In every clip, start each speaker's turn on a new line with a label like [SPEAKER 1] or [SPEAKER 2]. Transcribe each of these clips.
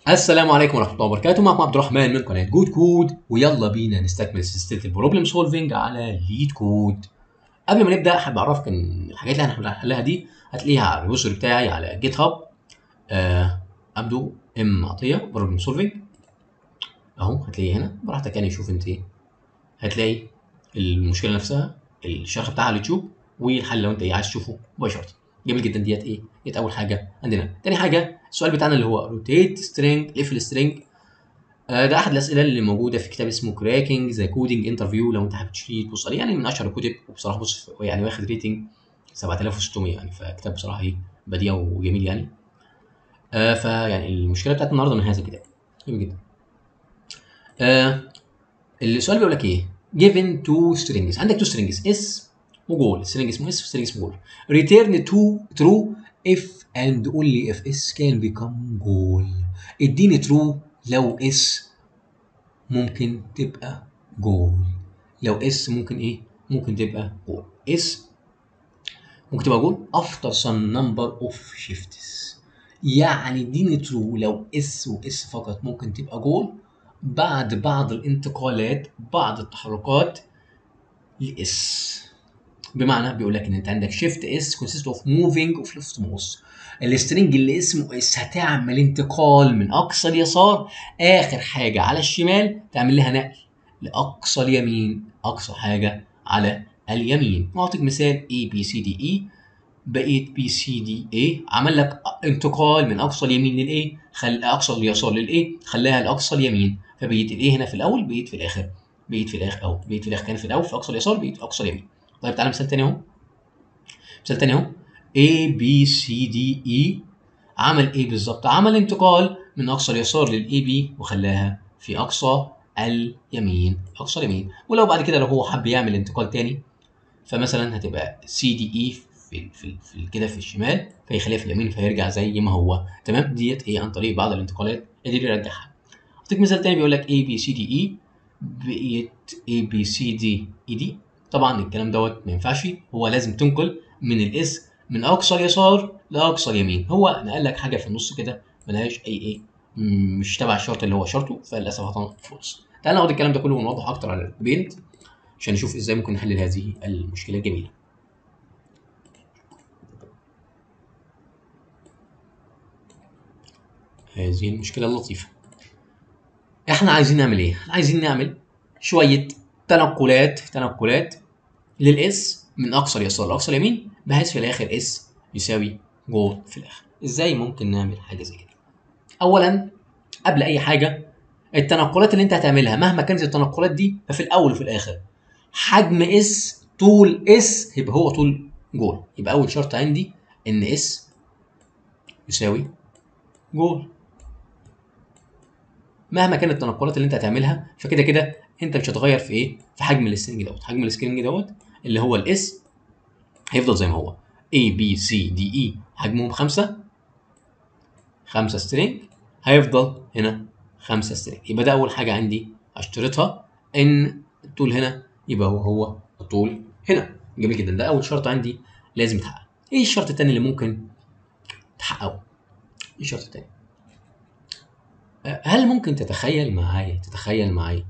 [SPEAKER 1] السلام عليكم ورحمة الله وبركاته. معكم عبد الرحمن من قناة جود كود، ويلا بينا نستكمل سلسلة البروبلم سولفنج على ليد كود. قبل ما نبدأ حابب أعرفك إن الحاجات اللي احنا هنحلها دي هتلاقيها على الريبوزيتوري بتاعي على جيت هاب. أبدو عطية بروبلم سولفنج أهو، هتلاقيه هنا براحتك يعني. شوف أنت إيه، هتلاقي المشكلة نفسها، الشرح بتاعها على اليوتيوب، والحل لو أنت عايز تشوفه مباشرة. جميل جدا. ديت أول حاجة عندنا. تاني حاجة السؤال بتاعنا اللي هو روتيت سترينج ليفل سترينج. ده احد الاسئله اللي موجوده في كتاب اسمه كراكنج ذا كودينج انترفيو. لو انت حابب تشتريه تبص عليه، يعني من اشهر الكتب، وبصراحه بص يعني واخد ريتنج 7600 يعني، فكتاب بصراحه ايه، بديع وجميل يعني. فيعني المشكله بتاعت النهارده من هذا الكتاب جميل جدا. السؤال بيقول لك ايه؟ given two strings، عندك two strings اس وجول، string اسمه اس وstring اسمه جول. return to true if and only if s can become goal. اديني true لو اس ممكن تبقى جول. لو اس ممكن ايه؟ ممكن تبقى جول. اس ممكن تبقى جول after some number of shifts. يعني اديني ترو لو اس واس فقط ممكن تبقى جول بعد بعض الانتقالات، بعض التحركات لاس. بمعنى بيقول لك ان انت عندك شيفت اس كونسيست اوف موفينج اوف ليفت موست. السترنج اللي اسمه اس هتعمل انتقال من اقصى اليسار، اخر حاجه على الشمال تعمل لها نقل لاقصى اليمين، اقصى حاجه على اليمين. اعطيك مثال A B C D E، بقيت B C D A، عمل لك انتقال من اقصى اليمين للايه، اقصى اليسار للايه، خلاها لاقصى اليمين، فبقيت الايه هنا في الاول، بقيت في الاخر، بقيت في الاخر اهو، بقيت في الاخر كان في الاول في اقصى اليسار، بقيت في اقصى اليمين. طيب تعالى مثال تاني اهو، مثال تاني اهو. A B C D E عمل ايه بالظبط؟ عمل انتقال من اقصى اليسار للاي بي وخلاها في اقصى اليمين، اقصى اليمين. ولو بعد كده لو هو حب يعمل انتقال تاني، فمثلا هتبقى سي دي اي في كده في الشمال، فيخليها في اليمين فيرجع زي ما هو. تمام، ديت ايه عن طريق بعض الانتقالات اللي يرجعها. اعطيك مثال تاني بيقول لك اي بي سي دي اي بقيت اي بي سي دي اي دي. طبعا الكلام دوت ما ينفعش، هو لازم تنقل من الاس من اقصى اليسار لاقصى اليمين. هو نقل لك حاجه في النص كده ملهاش اي ايه، مش تبع الشرط اللي هو شرطه، فللاسف هتنقل فولس. تعال ناخد الكلام ده كله ونوضح اكتر على البينت عشان نشوف ازاي ممكن نحل هذه المشكله الجميله. هذه المشكله اللطيفه. احنا عايزين نعمل ايه؟ عايزين نعمل شويه تنقلات للاس من اقصى اليسار لاقصى اليمين، بحيث في الاخر اس يساوي جول في الاخر. ازاي ممكن نعمل حاجه زي كده؟ اولا قبل اي حاجه، التنقلات اللي انت هتعملها مهما كانت التنقلات دي، ففي الاول وفي الاخر حجم اس، طول اس يبقى هو طول جول. يبقى اول شرط عندي ان اس يساوي جول. مهما كانت التنقلات اللي انت هتعملها، فكده كده انت مش هتغير في ايه، في حجم السترنج دوت. حجم السترنج دوت اللي هو الاس هيفضل زي ما هو. A B C D E حجمهم 5 سترنج، هيفضل هنا 5 سترنج. يبقى ده اول حاجه عندي اشترطها، ان الطول هنا يبقى هو الطول هنا. جميل جدا، ده اول شرط عندي لازم يتحقق. ايه الشرط الثاني اللي ممكن تحققه؟ ايه الشرط الثاني؟ هل ممكن تتخيل معايا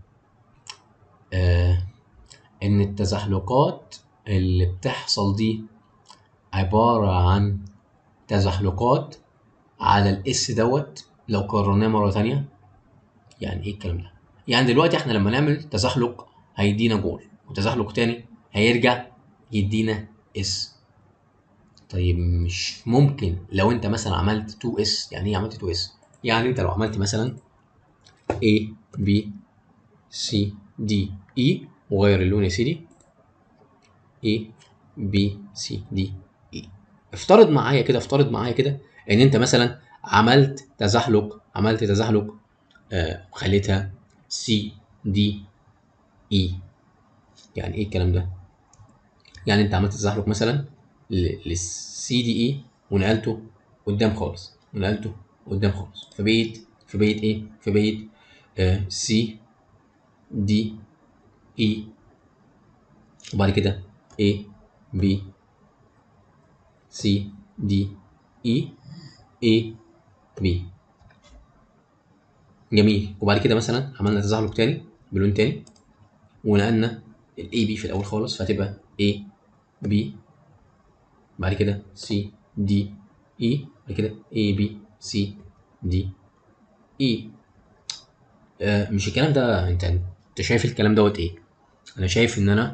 [SPEAKER 1] ان التزحلقات اللي بتحصل دي عبارة عن تزحلقات على الاس دوت لو قررناه مرة تانية؟ يعني ايه الكلام ده؟ يعني دلوقتي احنا لما نعمل تزحلق هيدينا جول، وتزحلق تاني هيرجع يدينا اس. طيب مش ممكن لو انت مثلا عملت 2 اس؟ يعني ايه عملت 2 اس؟ يعني انت لو عملت مثلا A B C D E وغير اللون يا سيدي، A B C D E، افترض معايا كده ان انت مثلا عملت تزحلق خليتها C D E. يعني ايه الكلام ده؟ يعني انت عملت تزحلق مثلا للسي دي اي ونقلته قدام خالص، فبقيت ايه؟ فبقيت سي دي اي، وبعد كده A B C D E A B. جميل. وبعد كده مثلا عملنا تزحلق تاني بلون تاني، ونقلنا الاي بي في الاول خالص، فهتبقى اي بي، بعد كده سي دي اي، بعد كده اي بي سي دي اي. مش الكلام ده، انت شايف الكلام دوت ايه؟ انا شايف ان انا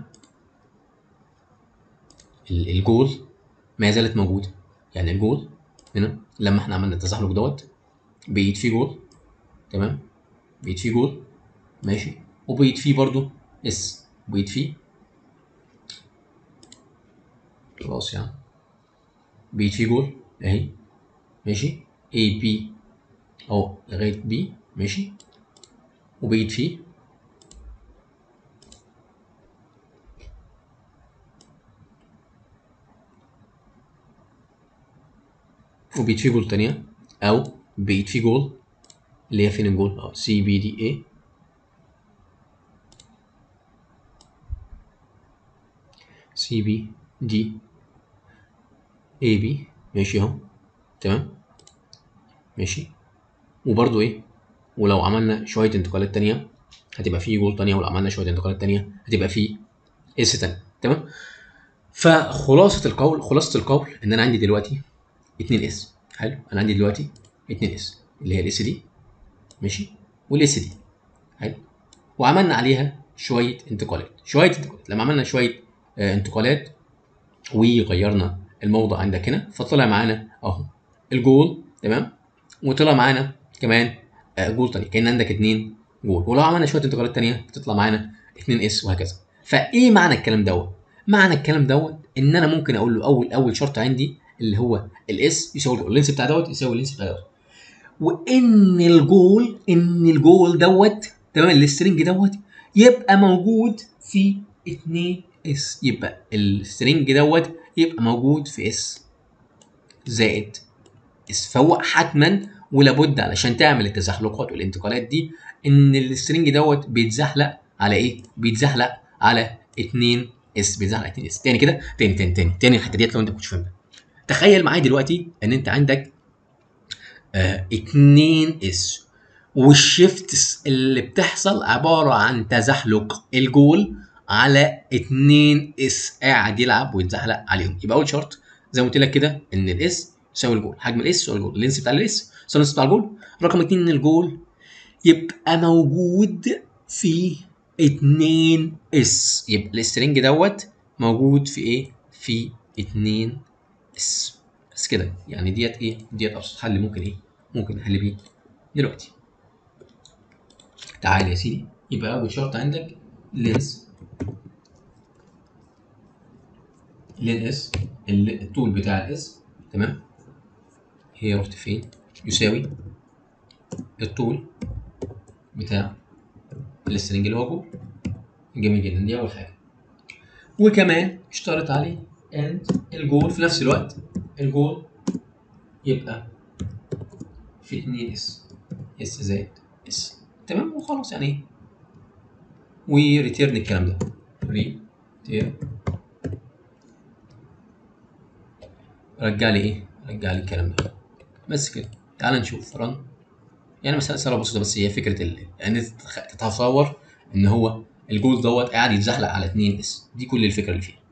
[SPEAKER 1] الجول ما زالت موجوده. يعني الجول هنا لما احنا عملنا التزحلق دوت بقيت فيه جول، تمام، بقيت فيه جول ماشي، وبقيت فيه برضو اس، بقيت فيه خلاص يعني بقيت فيه جول اهي ماشي، اي بي اهو لغايه بي ماشي، وبقيت فيه وبقيت فيه جول تانية، او بقيت فيه جول اللي هي فين الجول؟ اه سي بي دي اي، سي بي دي اي بي ماشي اهو، تمام ماشي. وبرضو ايه، ولو عملنا شويه انتقالات تانية هتبقى فيه جول تانية، ولو عملنا شويه انتقالات تانية هتبقى فيه اس تانية، تمام. فخلاصه القول، خلاصه القول ان انا عندي دلوقتي 2 اس. حلو، انا عندي دلوقتي 2 اس اللي هي الاس دي ماشي، والاس دي حلو، وعملنا عليها شويه انتقالات، شويه انتقالات. لما عملنا شويه انتقالات وغيرنا الموضع عندك هنا، فطلع معانا اهو الجول، تمام، وطلع معانا كمان جول تاني، كان عندك 2 جول. ولو عملنا شويه انتقالات تانيه تطلع معانا 2 اس وهكذا. فايه معنى الكلام دوت؟ معنى الكلام دوت ان انا ممكن اقول له اول شرط عندي اللي هو الاس يساوي الجول، اللينس بتاع دوت يساوي اللينس بتاع دوت، وان الجول دوت، تمام، السترنج دوت يبقى موجود في 2 اس، يبقى السترنج دوت يبقى موجود في اس زائد اس. فهو حتما ولابد علشان تعمل التزحلقات والانتقالات دي ان السترنج دوت بيتزحلق على ايه؟ بيتزحلق على 2 اس، بيتزحلق على 2 اس. تاني كده، تاني الحته ديت لو انت كنتش فاهمها. تخيل معايا دلوقتي ان انت عندك 2 اس، والشيفتس اللي بتحصل عباره عن تزحلق الجول على 2 اس قاعد يلعب ويتزحلق عليهم. يبقى اول شرط زي ما قلت لك كده ان الاس يساوي الجول، حجم الاس يساوي الجول، اللينس بتاع الاس يساوي اللينس بتاع الجول. رقم 2 ان الجول يبقى موجود في 2 اس، يبقى السترنج دوت موجود في ايه؟ في 2 اس. بس كده يعني ديت ايه؟ ديت ابسط حل ممكن ايه؟ ممكن نحل بيه دلوقتي. تعال يا سيدي، يبقى اول شرط عندك لينس، لين اس، الطول بتاع الاس، تمام، هي رحت فين؟ يساوي الطول بتاع السترنج اللي هو جول. جميل جدا، دي اول حاجه. وكمان اشترط عليه ان الجول في نفس الوقت الجول يبقى في 2 اس، اس زائد اس، تمام، وخلاص يعني ايه، وريتيرن الكلام ده، ريتيرن، رجع لي ايه؟ رجع لي الكلام ده. بس كده. تعال نشوف رن. يعني مسألة بسيطة، بس هي فكرة يعني تتصور ان هو الجول دوت قاعد يتزحلق على 2 اس، دي كل الفكرة اللي فيها.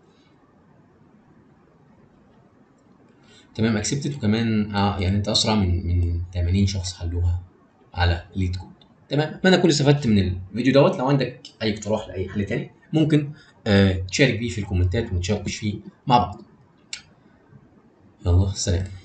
[SPEAKER 1] تمام، اكسبتد. وكمان يعني انت اسرع من 80 شخص حلوها على ليد كود. تمام، اتمنى تكون استفدت من الفيديو دوت. لو عندك اي اقتراح لاي حل تاني ممكن تشارك بيه في الكومنتات ونتشارك فيه مع بعض. يلا سلام.